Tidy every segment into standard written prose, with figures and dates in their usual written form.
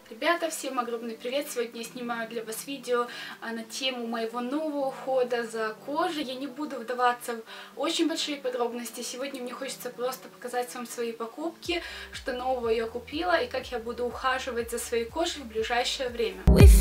Ребята, всем огромный привет! Сегодня я снимаю для вас видео на тему моего нового ухода за кожей. Я не буду вдаваться в очень большие подробности. Сегодня мне хочется просто показать вам свои покупки, что нового я купила и как я буду ухаживать за своей кожей в ближайшее время.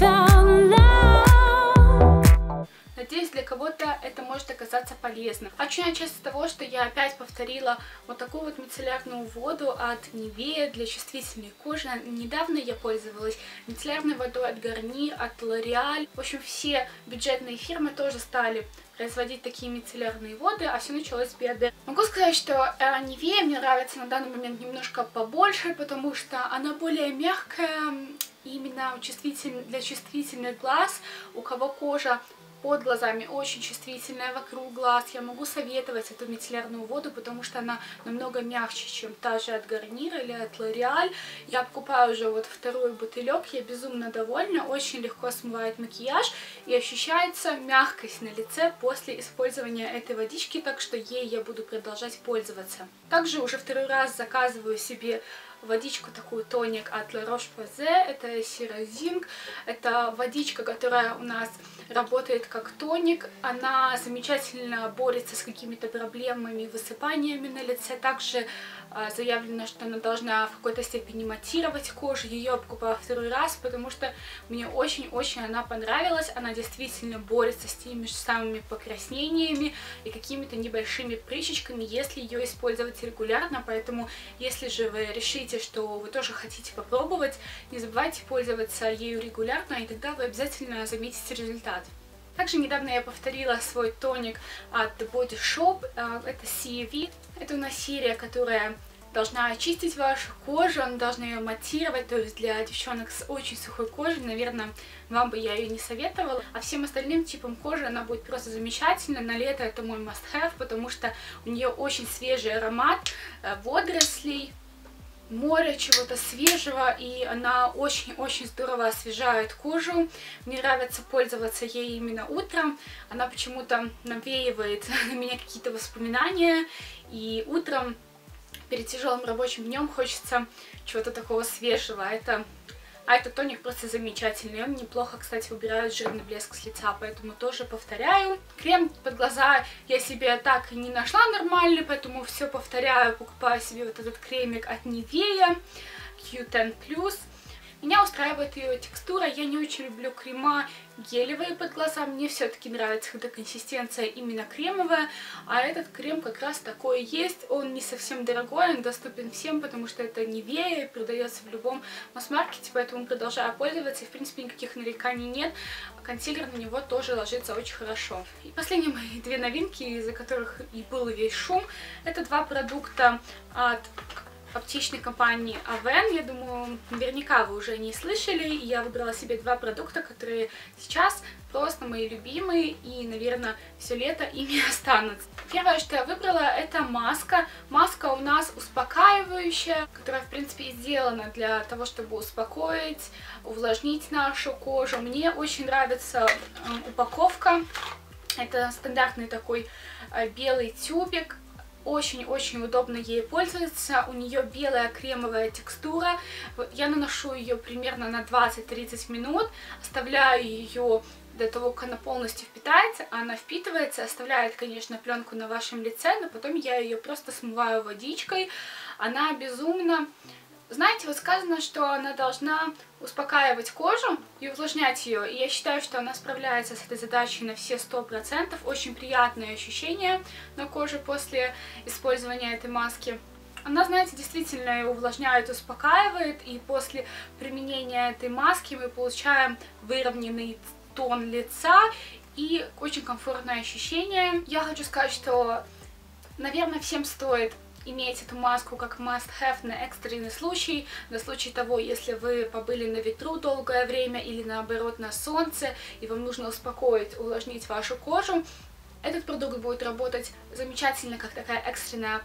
Надеюсь, для кого-то это может оказаться полезным. Хочу начать с того, что я опять повторила вот такую вот мицеллярную воду от Nivea для чувствительной кожи. Недавно я пользовалась мицеллярной водой от Garnier, от L'Oreal. В общем, все бюджетные фирмы тоже стали производить такие мицеллярные воды, а все началось с Bioderma. Могу сказать, что Nivea мне нравится на данный момент немножко побольше, потому что она более мягкая, именно для чувствительных глаз, у кого кожа под глазами очень чувствительная, вокруг глаз. Я могу советовать эту мицеллярную воду, потому что она намного мягче, чем та же от Garnier или от L'Oreal. Я покупаю уже вот второй бутылек, я безумно довольна, очень легко смывает макияж и ощущается мягкость на лице после использования этой водички, так что ей я буду продолжать пользоваться. Также уже второй раз заказываю себе водичку, такую тоник от La Roche-Posay, это Cerazinc, это водичка, которая у нас работает как тоник, она замечательно борется с какими-то проблемами, высыпаниями на лице, также заявлено, что она должна в какой-то степени матировать кожу. Ее я покупала второй раз, потому что мне очень-очень она понравилась, она действительно борется с теми же самыми покраснениями и какими-то небольшими прыщичками, если ее использовать регулярно, поэтому если же вы решите, что вы тоже хотите попробовать, не забывайте пользоваться ею регулярно, и тогда вы обязательно заметите результат. Также недавно я повторила свой тоник от The Body Shop, это CEV. Это у нас серия, которая должна очистить вашу кожу, она должна ее матировать, то есть для девчонок с очень сухой кожей, наверное, вам бы я ее не советовала. А всем остальным типам кожи она будет просто замечательна. На лето это мой must-have, потому что у нее очень свежий аромат водорослей, море, чего-то свежего, и она очень-очень здорово освежает кожу. Мне нравится пользоваться ей именно утром, она почему-то навеивает на меня какие-то воспоминания, и утром перед тяжелым рабочим днем хочется чего-то такого свежего. А этот тоник просто замечательный, он неплохо, кстати, убирает жирный блеск с лица, поэтому тоже повторяю. Крем под глаза я себе так и не нашла нормальный, поэтому все повторяю, покупаю себе вот этот кремик от Nivea Q10+. Меня устраивает ее текстура, я не очень люблю крема гелевые под глаза, мне все-таки нравится, когда консистенция именно кремовая, а этот крем как раз такой есть, он не совсем дорогой, он доступен всем, потому что это Nivea, продается в любом масс-маркете, поэтому продолжаю пользоваться, и в принципе никаких нареканий нет, консилер на него тоже ложится очень хорошо. И последние мои две новинки, из-за которых и был весь шум, это два продукта от аптечной компании Aven. Я думаю, наверняка вы уже не слышали. И я выбрала себе два продукта, которые сейчас просто мои любимые и, наверное, все лето ими останутся. Первое, что я выбрала, это маска. Маска у нас успокаивающая, которая, в принципе, сделана для того, чтобы успокоить, увлажнить нашу кожу. Мне очень нравится упаковка. Это стандартный такой белый тюбик. Очень-очень удобно ей пользоваться, у нее белая кремовая текстура, я наношу ее примерно на 20-30 минут, оставляю ее до того, как она полностью впитается, она впитывается, оставляет, конечно, пленку на вашем лице, но потом я ее просто смываю водичкой, она безумно... Знаете, вот сказано, что она должна успокаивать кожу и увлажнять ее, и я считаю, что она справляется с этой задачей на все 100%. Очень приятное ощущение на коже после использования этой маски. Она, знаете, действительно увлажняет, успокаивает, и после применения этой маски мы получаем выровненный тон лица и очень комфортное ощущение. Я хочу сказать, что, наверное, всем стоит иметь эту маску как must-have на экстренный случай, на случай того, если вы побыли на ветру долгое время или наоборот на солнце, и вам нужно успокоить, увлажнить вашу кожу. Этот продукт будет работать замечательно, как такая экстренная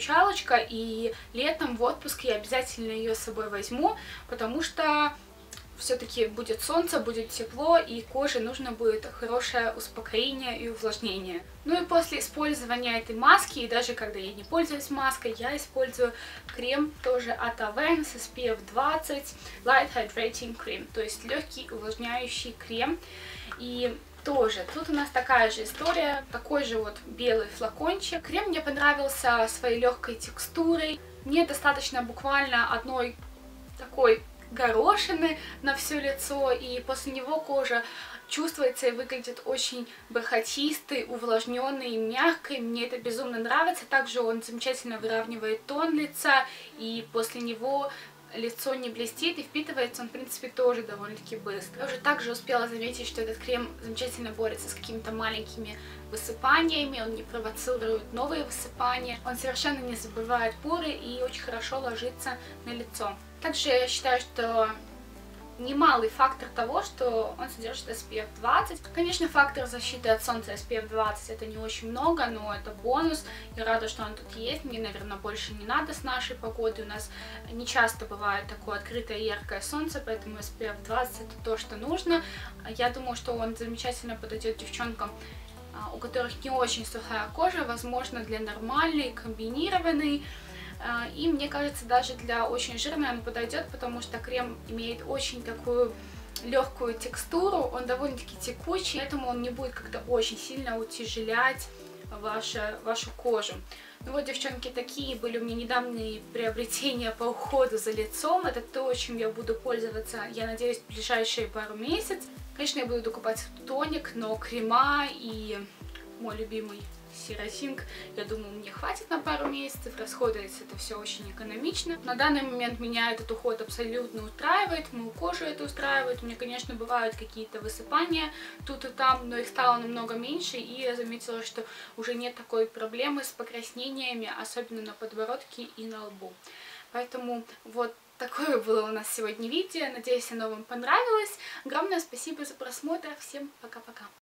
палочка-выручалочка, и летом в отпуске я обязательно ее с собой возьму, потому что все-таки будет солнце, будет тепло, и коже нужно будет хорошее успокоение и увлажнение. Ну и после использования этой маски, и даже когда я не пользуюсь маской, я использую крем тоже от Avène с SPF 20 Light Hydrating Cream, то есть легкий увлажняющий крем. И тоже тут у нас такая же история, такой же вот белый флакончик. Крем мне понравился своей легкой текстурой. Мне достаточно буквально одной такой горошины на все лицо, и после него кожа чувствуется и выглядит очень бархатистой, увлажненной и мягкой. Мне это безумно нравится. Также он замечательно выравнивает тон лица, и после него лицо не блестит, и впитывается он, в принципе, тоже довольно-таки быстро. Я уже также успела заметить, что этот крем замечательно борется с какими-то маленькими высыпаниями, он не провоцирует новые высыпания, он совершенно не забывает поры и очень хорошо ложится на лицо. Также я считаю, что немалый фактор того, что он содержит SPF 20. Конечно, фактор защиты от солнца SPF 20 это не очень много, но это бонус. Я рада, что он тут есть. Мне, наверное, больше не надо с нашей погодой. У нас не часто бывает такое открытое яркое солнце, поэтому SPF 20 это то, что нужно. Я думаю, что он замечательно подойдет девчонкам, у которых не очень сухая кожа, возможно, для нормальной, комбинированной. И мне кажется, даже для очень жирной он подойдет, потому что крем имеет очень такую легкую текстуру, он довольно-таки текучий, поэтому он не будет как-то очень сильно утяжелять вашу кожу. Ну вот, девчонки, такие были у меня недавние приобретения по уходу за лицом. Это то, чем я буду пользоваться, я надеюсь, в ближайшие пару месяцев. Конечно, я буду докупать тоник, но крема и мой любимый Керасинг, я думаю, мне хватит на пару месяцев, расходуется это все очень экономично. На данный момент меня этот уход абсолютно устраивает, мою кожу это устраивает. У меня, конечно, бывают какие-то высыпания тут и там, но их стало намного меньше, и я заметила, что уже нет такой проблемы с покраснениями, особенно на подбородке и на лбу. Поэтому вот такое было у нас сегодня видео. Надеюсь, оно вам понравилось. Огромное спасибо за просмотр. Всем пока-пока.